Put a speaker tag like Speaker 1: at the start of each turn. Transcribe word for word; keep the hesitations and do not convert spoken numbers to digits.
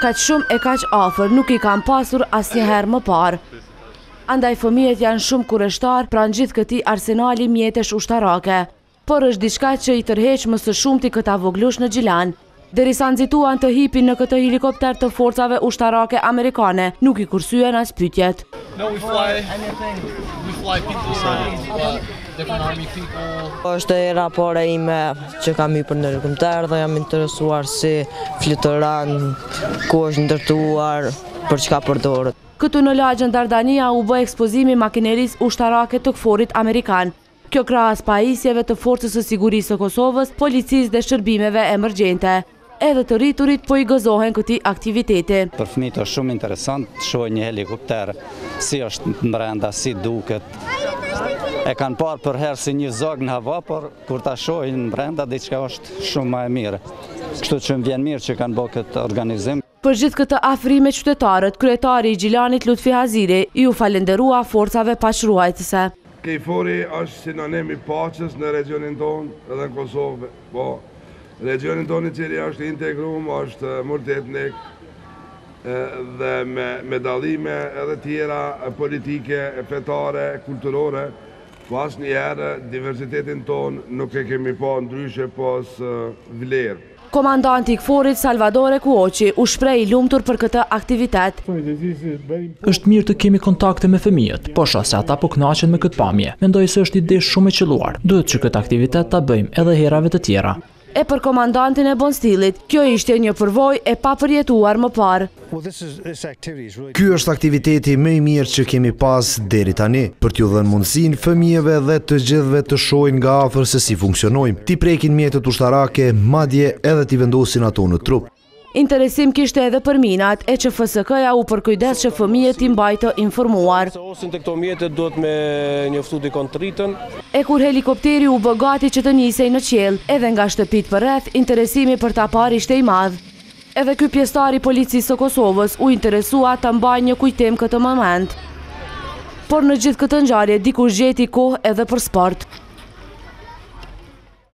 Speaker 1: kaq shumë e kaq afër nuk i kam pasur asnjëherë më parë. Andaj fëmijët janë shumë kureshtar pranë gjithë këtij arsenali mjetesh ushtarake. Por është diçka që i tërheq më së shumti këta voglush në Gjilan. Derisa nxituan të hipin në këtë helikopter të forcave ushtarake amerikane, nuk i kursyen as pyetjet.
Speaker 2: Është era pare ime që kam hyrë në helikopter dhe jam interesuar si fluturon, ku është ndërtuar, për çka përdoret.
Speaker 1: Këtu në lagjën Dardania u bë ekspozimi makinerisë ushtarake të KFOR-it amerikan. Kjo krahas pajisjeve të Forcës së Sigurisë së Kosovës, policisë dhe shërbimeve emergjente. Edhe të rriturit po i gëzohen këtij aktiviteti.
Speaker 3: Për fëmijët është shumë interesant të shohin një helikopter, si është brenda, si duket. E kanë parë për herë si një zog në hava, por kur ta shohin brenda diçka është shumë më e mirë. Kështu që më vjen mirë që kanë bërë këtë organizim.
Speaker 1: Për gjithë këtë afrim me qytetarët, kryetari i Gjilanit Lutfi Haziri ju falenderua forcave paqruajtëse.
Speaker 4: KFOR-i është sinonim i paqes në regionin tonë edhe në Kosovë. Po, regionin tonë i cili është integrum, është multietnik dhe me, me dallime edhe tjera politike, fetare, kulturore. Po asnjëherë diversitetin tonë nuk e kemi pa ndryshe pas vlerë.
Speaker 1: Komandanti i KFOR-it Salvadore Kuoqi u shpreh i lumtur për këtë aktivitet.
Speaker 5: Është mirë të kemi kontakte me fëmijët, po shoh se ata po kënaqen me këtë pamje. Mendoj se është ide shumë e qelluar. Duhet që këtë aktivitet ta bëjmë edhe herave të tjera.
Speaker 1: E për komandantin e Bonstillit, kjo ishte një përvojë e papërjetuar më parë.
Speaker 6: Ky është aktiviteti më i mirë që kemi pas deri tani, për t'ju dhënë mundësinë fëmijëve dhe të gjithëve të shohin nga afër se si funksionojmë, t'i prekin mjetet ushtarake, madje edhe t'i vendosin ato në trup.
Speaker 1: Interesim kishte edhe për minat, e që F S K-ja u përkujdes që fëmijët i mbajtë informuar.
Speaker 7: Osin të këto mjetet duhet me njoftu dikon të rritën.
Speaker 1: E kur helikopteri u bë gati që të nisej në qiell, edhe nga shtëpit për rreth, interesimi për ta parë ishte i madh. Edhe ky pjesëtar i policisë së Kosovës u interesua të mbajë një kujtim këtë moment. Por në gjithë këtë ngjarje dikush gjeti kohë edhe për sport.